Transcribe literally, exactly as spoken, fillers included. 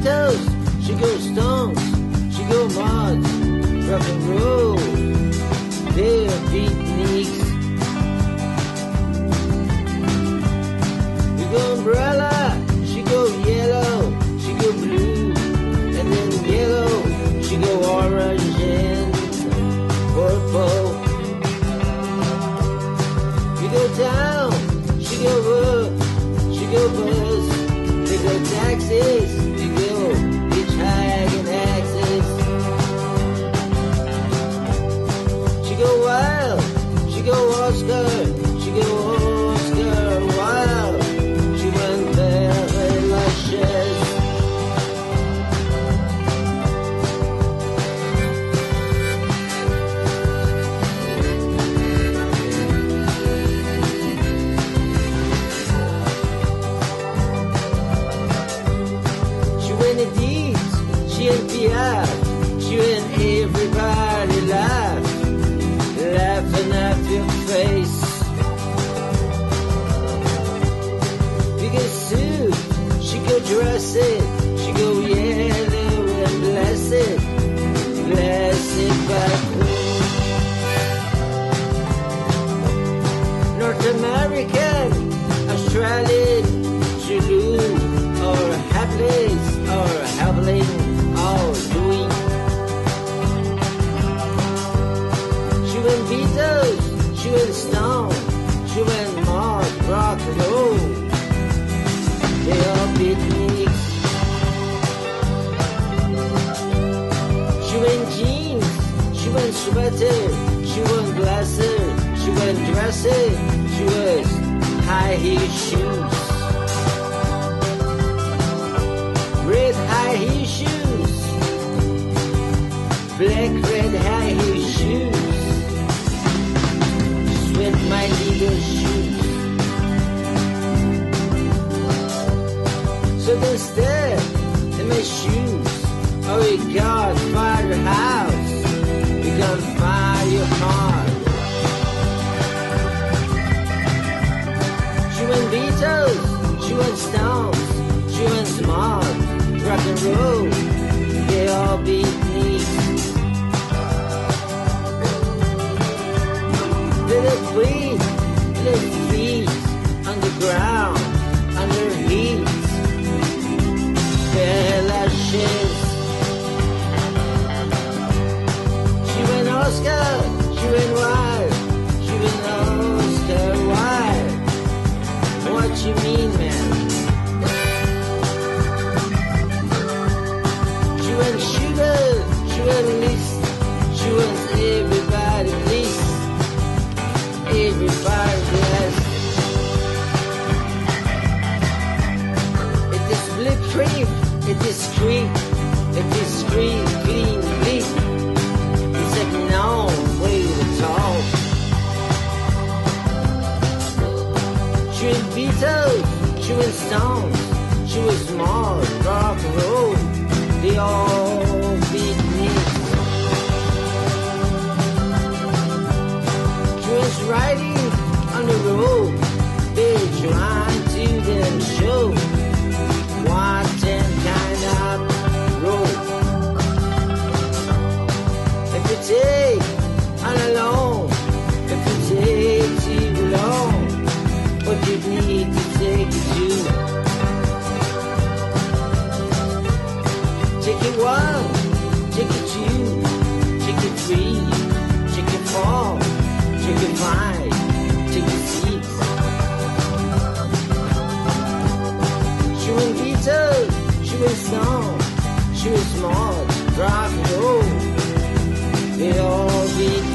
Beatles, she goes Stones, she go Mods, rock and roll, they're beatniks. We go Umbrella, she go Yellow, she go Blue, and then Yellow, she go Orange and Purple. We go Down, she go Up, she go Buzz, they go Taxis, we go Hitchhiking Axis. She go Wild, she go Oscar, she go Oscar Wild. She went very luscious. She went in Deeds, she and P R, she and everybody laugh, laughing at your face. You get sued, she go dress it, she go yellow and bless it, bless it back home. North American, Australian, Zulu, or Hapless, or Howling, or doing. She went Beatles, she went Stone, she went Mod, rock and roll. They all beatniks. She went jeans, she went sweater, she went blazer, she went dresser, she was high heel shoes. Red high heel shoes, black red high heel shoes, sweat my legal shoes. So they stare in my shoes. Oh, we got fire your house, we got fire your car. She went Beatles, she went Stones, she went Smart, rock and roll, they all beatniks. Little feet, little feet, underground, under heat, lashes. She went Oscar, she went Wild, she went Oscar Wild. What you mean, man? She went Sugar, she went List, she went everybody List, everybody blessed. It is split cream, it is cream, it is scream, clean, bleak. It's like no way to talk. She was Beatles, she was Stones, she was Mod, rock and roll. They all beatniks. She was riding on the road, they trying to them show what them kind of road. If you take on alone, if you take too long, what you need to take it to. Take it one, take it two, take it three, take it four, take it five, take it six. She went Beatles, she was Stone, she was Smart, rock and roll. They all beat